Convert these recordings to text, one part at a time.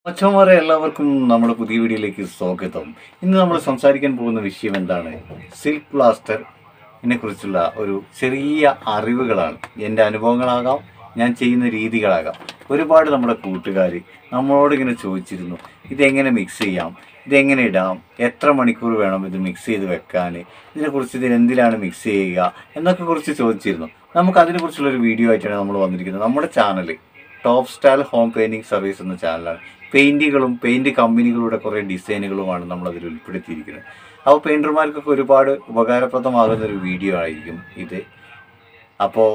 അച്ഛന്മാരെ എല്ലാവർക്കും നമ്മുടെ പുതിയ വീഡിയോയിലേക്ക് സ്വാഗതം. ഇന്ന് നമ്മൾ സംസാരിക്കാൻ പോകുന്ന വിഷയം എന്താണ്? സിൽക്ക് പ്ലാസ്റ്ററിനെ കുറിച്ചുള്ള ഒരു ചെറിയ അറിവുകളാണ്. എൻ്റെ അനുഭവങ്ങളാകാം, ഞാൻ ചെയ്യുന്ന രീതികളാകാം. ഒരുപാട് നമ്മുടെ കൂട്ടുകാർ നമ്മളോട് ഇങ്ങനെ ചോദിച്ചിരുന്നു, ഇതെങ്ങനെ മിക്സ് ചെയ്യാം, ഇതെങ്ങനെ ഇടാം, എത്ര മണിക്കൂർ വേണം ഇത് മിക്സ് ചെയ്ത് വെക്കാൻ, ഇതിനെക്കുറിച്ച് എന്തിലാണ് മിക്സ് ചെയ്യുക എന്നൊക്കെ കുറിച്ച് ചോദിച്ചിരുന്നു. നമുക്ക് അതിനെക്കുറിച്ചുള്ളൊരു വീഡിയോ ആയിട്ടാണ് നമ്മൾ വന്നിരിക്കുന്നത്. നമ്മുടെ channel top style home painting service എന്ന ചാനലാണ്. പെയിൻറ്റുകളും പെയിൻറ്റ് കമ്പനികളുടെ കുറേ ഡിസൈനുകളുമാണ് നമ്മളതിൽ ഉൾപ്പെടുത്തിയിരിക്കുന്നത്. അപ്പോൾ പെയിൻറ്റർമാർക്കൊക്കെ ഒരുപാട് ഉപകാരപ്രദമാകുന്നൊരു വീഡിയോ ആയിരിക്കും ഇത്. അപ്പോൾ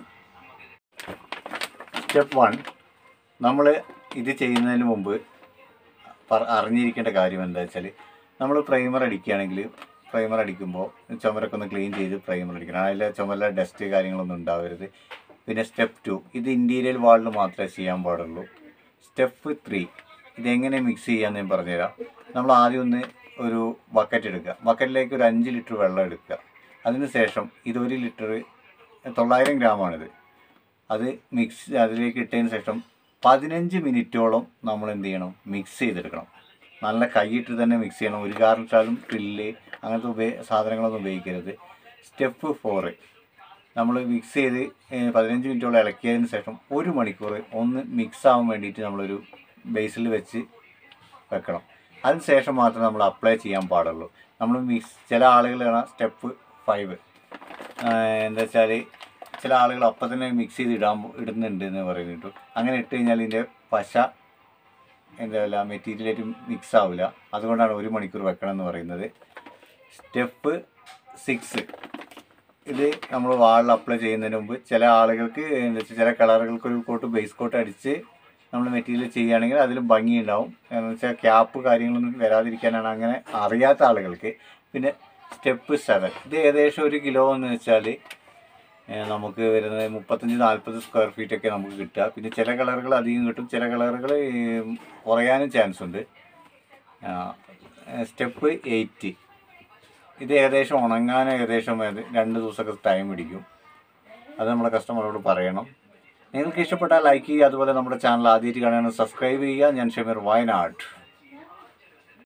സ്റ്റെപ്പ് 1, നമ്മൾ ഇത് ചെയ്യുന്നതിന് മുമ്പ് അറിഞ്ഞിരിക്കേണ്ട കാര്യം എന്താ വെച്ചാൽ, നമ്മൾ പ്രൈമർ അടിക്കുകയാണെങ്കിൽ പ്രൈമർ അടിക്കുമ്പോൾ ചുമരൊക്കെ ഒന്ന് ക്ലീൻ ചെയ്ത് പ്രൈമർ അടിക്കണം. അതിൽ ചുമല ഡസ്റ്റ് കാര്യങ്ങളൊന്നും ഉണ്ടാവരുത്. പിന്നെ സ്റ്റെപ്പ് 2, ഇത് ഇൻറ്റീരിയൽ വാളിൽ മാത്രമേ ചെയ്യാൻ പാടുള്ളൂ. സ്റ്റെപ്പ് 3, ഇതെങ്ങനെ മിക്സ് ചെയ്യാമെന്ന് ഞാൻ പറഞ്ഞുതരാം. നമ്മൾ ആദ്യം ഒരു ബക്കറ്റ് എടുക്കുക. ബക്കറ്റിലേക്ക് ഒരു 5 ലിറ്റർ വെള്ളം എടുക്കുക. അതിന് ശേഷം ഇത് 1 ലിറ്റർ 900 ഗ്രാമാണിത്. അത് അതിലേക്ക് ഇട്ടതിന് ശേഷം 15 മിനിറ്റോളം നമ്മൾ എന്ത് ചെയ്യണം, മിക്സ് ചെയ്തെടുക്കണം. നല്ല കൈയിട്ട് തന്നെ മിക്സ് ചെയ്യണം. ഒരു കാരണവശാലും ഡ്രില്ല് അങ്ങനത്തെ സാധനങ്ങളൊന്നും ഉപയോഗിക്കരുത്. സ്റ്റെപ്പ് 4, നമ്മൾ മിക്സ് ചെയ്ത് 15 മിനിറ്റോളം ഇളക്കിയതിന് ശേഷം 1 മണിക്കൂർ ഒന്ന് മിക്സ് ആവാൻ വേണ്ടിയിട്ട് നമ്മളൊരു ബേസിൽ വെച്ച് വെക്കണം. അതിന് ശേഷം മാത്രമേ നമ്മൾ അപ്ലൈ ചെയ്യാൻ പാടുള്ളൂ. നമ്മൾ ചില ആളുകളാണ് സ്റ്റെപ്പ് 5, എന്താ വെച്ചാൽ ചില ആളുകൾ അപ്പം തന്നെ മിക്സ് ചെയ്ത് ഇടുന്നുണ്ട് എന്ന് പറയുന്നുണ്ട്. അങ്ങനെ ഇട്ട് കഴിഞ്ഞാൽ ഇതിൻ്റെ പശ എന്താ മെറ്റീരിയലായിട്ട് മിക്സ് ആവില്ല. അതുകൊണ്ടാണ് 1 മണിക്കൂർ വെക്കണം എന്ന് പറയുന്നത്. സ്റ്റെപ്പ് 6, ഇത് നമ്മൾ വാളിൽ അപ്ലൈ ചെയ്യുന്നതിന് മുമ്പ് ചില ആളുകൾക്ക് എന്താ വെച്ചാൽ ചില കളറുകൾക്ക് ഒരു കോട്ട് ബേസ് കോട്ട് അടിച്ച് നമ്മൾ മെറ്റീരിയൽ ചെയ്യുകയാണെങ്കിൽ അതിലും ഭംഗിയുണ്ടാവും. എന്ന് വെച്ചാൽ ക്യാപ്പ് കാര്യങ്ങളൊന്നും വരാതിരിക്കാനാണ് അങ്ങനെ അറിയാത്ത ആളുകൾക്ക്. പിന്നെ സ്റ്റെപ്പ് 7, ഇത് ഏകദേശം 1 കിലോ എന്ന് വെച്ചാൽ നമുക്ക് വരുന്നത് 35-40 സ്ക്വയർ ഫീറ്റൊക്കെ നമുക്ക് കിട്ടുക. പിന്നെ ചില കളറുകൾ അധികം കിട്ടും, ചില കളറുകൾ കുറയാനും ചാൻസ് ഉണ്ട്. സ്റ്റെപ്പ് 8, ഇത് ഏകദേശം ഉണങ്ങാൻ ഏകദേശം 2 ദിവസമൊക്കെ ടൈം പിടിക്കും. അത് നമ്മുടെ കസ്റ്റമറോട് പറയണം. നിങ്ങൾക്ക് ഇഷ്ടപ്പെട്ടാൽ ലൈക്ക് ചെയ്യുക. അതുപോലെ നമ്മുടെ ചാനൽ ആദ്യമായിട്ട് കാണുകയാണെങ്കിൽ സബ്സ്ക്രൈബ് ചെയ്യുക. ഞാൻ ഷമീർ, വയനാട്.